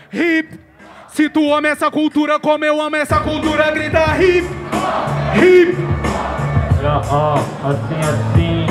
hip. Se tu ama essa cultura como eu amo essa cultura, grita hip, hip. Assim,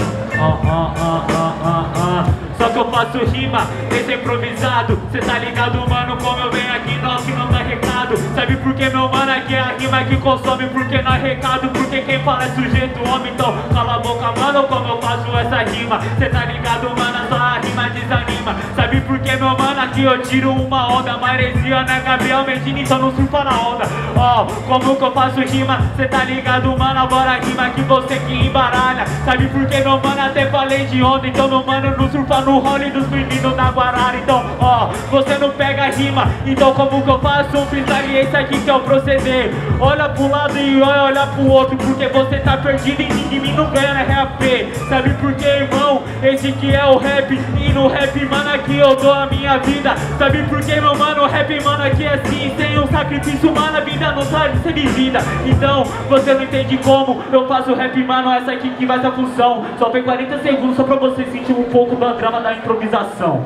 Só que eu faço rima, esse é improvisado. Cê tá ligado, mano, como eu venho aqui, nós que não dá recado. Sabe por que, meu mano, aqui é a rima que consome? Porque não é recado, porque quem fala é sujeito homem. Então cala a boca, mano, como eu faço essa rima. Cê tá ligado, mano, só a rima desanima. Sabe por que, meu mano, aqui eu tiro uma onda. Maresia, né, Gabriel Medina, então não surfa na onda. Como que eu faço rima? Cê tá ligado, mano, agora a rima que você que embaralha. Sabe por que, meu mano, até falei de onda. Então, meu mano, não surfa no role dos meninos da Guarara. Então, você não pega a rima. Então, como que eu faço um freestyle? Esse aqui que é o proceder. Olha pro lado e olha pro outro, porque você tá perdido e de mim não ganha na rap. Sabe por que, irmão? Esse que é o rap. E no rap, mano, aqui eu dou a minha vida. Sabe por que, meu mano? O rap, mano, aqui é assim. Sem um sacrifício, mano, a vida não pode ser vivida. Então, você não entende como eu faço rap, mano. Essa aqui que vai ser a função. Só tem 40 segundos só pra você sentir um pouco do drama da improvisação.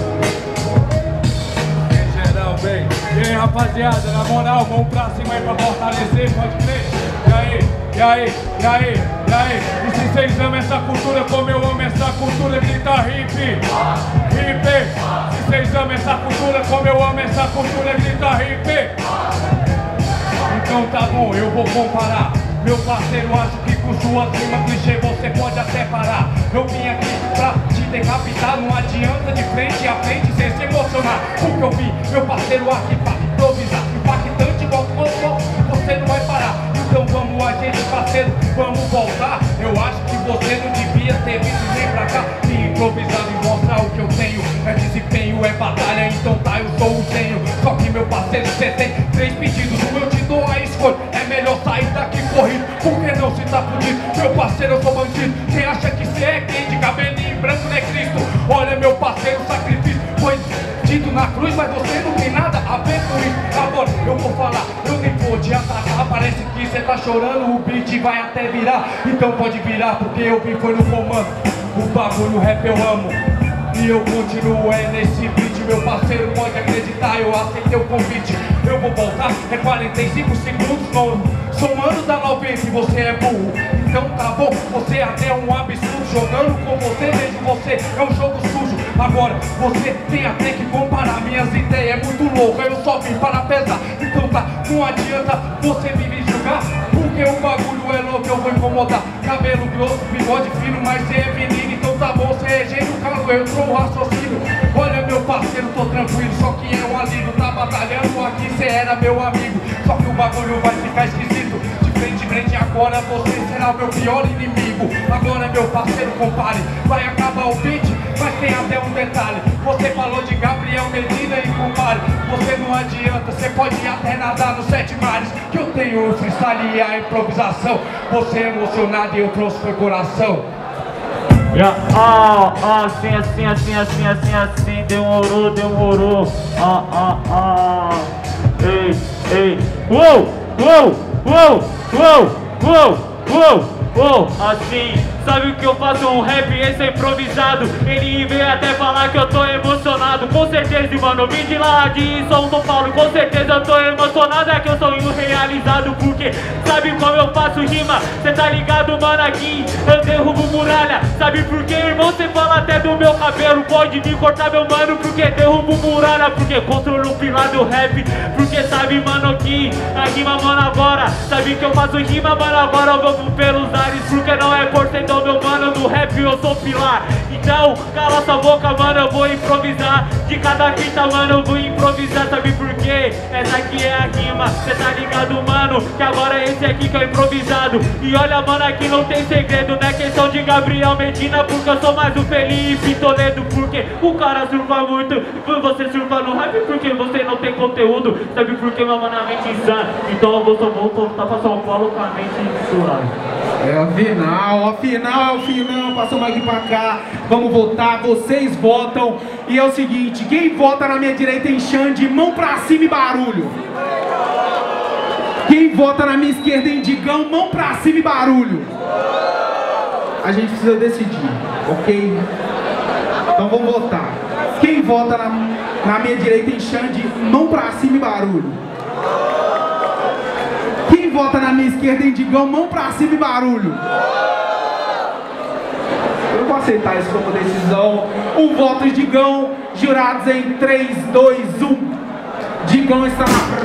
Bem. E aí, rapaziada, na moral, vamos pra cima aí pra fortalecer, pode crer? E aí? E se vocês amam essa cultura como eu amo essa cultura, grita hip, hip. Se vocês amam essa cultura como eu amo essa cultura, grita hip. Então tá bom, eu vou comparar. Meu parceiro, acho que com sua rima clichê você pode até parar. Eu vim aqui pra te decapitar, não adianta de frente a frente sem se emocionar. Porque eu vim, meu parceiro, aqui pra improvisar. Impactante igual você não vai parar. Então vamos a gente, parceiro, vamos voltar. Eu acho que você não devia ter vindo nem pra cá. Me improvisar e mostrar o que eu tenho. É desempenho, é batalha, então tá, eu sou o gênio. Só que meu parceiro, você tem 3 pedidos, o eu te dou a escolha. É melhor sair daqui corrido, porque não se tá fudido. Meu parceiro, eu sou bandido. Quem acha que cê é quem? De cabelinho branco não é Cristo. Olha meu parceiro, sacrifício foi dito na cruz, mas você não tem nada a ver com isso. Agora eu vou falar, eu nem vou te atacar. Parece que cê tá chorando, o beat vai até virar. Então pode virar, porque eu vim foi no comando. O bagulho rap eu amo e eu continuo nesse beat. Meu parceiro, pode acreditar, eu aceitei o convite. Eu vou voltar, é 45 segundos, não. Somando dá 90 e você é burro. Então tá bom, você até é um absurdo. Jogando com você, vejo você, é um jogo sujo. Agora, você tem até que comparar. Minhas ideias é muito louca, eu só vim para pesar. Então tá, não adianta você vir me julgar, porque o bagulho é louco, eu vou incomodar. Cabelo grosso, bigode fino, mas você é menino. Então tá bom, você é gênio, calo, eu sou o raciocínio. Olha meu parceiro, tô tranquilo, só que é um alívio. Tá batalhando aqui, cê era meu amigo. Só que o bagulho vai ficar esquisito. De frente agora você será o meu pior inimigo. Agora meu parceiro, compare, vai acabar o beat, mas tem até um detalhe. Você falou de Gabriel Medina e compare. Você não adianta, você pode até nadar nos 7 mares. Que eu tenho o freestyle e a improvisação. Você é emocionado e eu trouxe meu coração. Assim, demorou. Ei, assim, sabe o que eu faço? Um rap, esse é improvisado. Ele veio até falar que eu tô emocionado. Com certeza, mano, vim de lá de São Paulo. Com certeza eu tô emocionado, é que eu sou realizado. Porque sabe como eu faço rima? Cê tá ligado, mano, aqui eu derrubo muralha. Sabe por quê, irmão? Cê fala até do meu cabelo. Pode me cortar, meu mano, porque derrubo muralha. Porque controlo o pilar do rap. Porque sabe, mano, que a rima, mano, agora sabe que eu faço rima, mano, agora eu vou pelos ares. Porque não é por ser então, meu mano, do rap eu sou pilar. Então, cala sua boca, mano, eu vou improvisar. De cada fita, mano, eu vou improvisar. Sabe por quê? Essa aqui é a rima. Cê tá ligado, mano, que agora esse aqui que é improvisado. E olha, mano, aqui não tem segredo, não é questão de Gabriel Medina, porque eu sou mais o Felipe Toledo. Porque o cara surfa muito, você surfa no rap porque você não tem conteúdo. Sabe por quê, meu mano, a mente insana. Então eu vou voltar pra São Paulo com a mente insana. É o final, passou mais aqui pra cá. Vamos votar, vocês votam. E é o seguinte, quem vota na minha direita em Xande, mão pra cima e barulho. Quem vota na minha esquerda em Digão, mão pra cima e barulho. A gente precisa decidir, ok? Então vamos votar. Quem vota na minha direita em Xande, mão pra cima e barulho. Quem vota na minha esquerda em Digão, mão pra cima e barulho. Eu vou aceitar isso como decisão. Um voto de Digão, jurados em 3, 2, 1. Digão está na frente.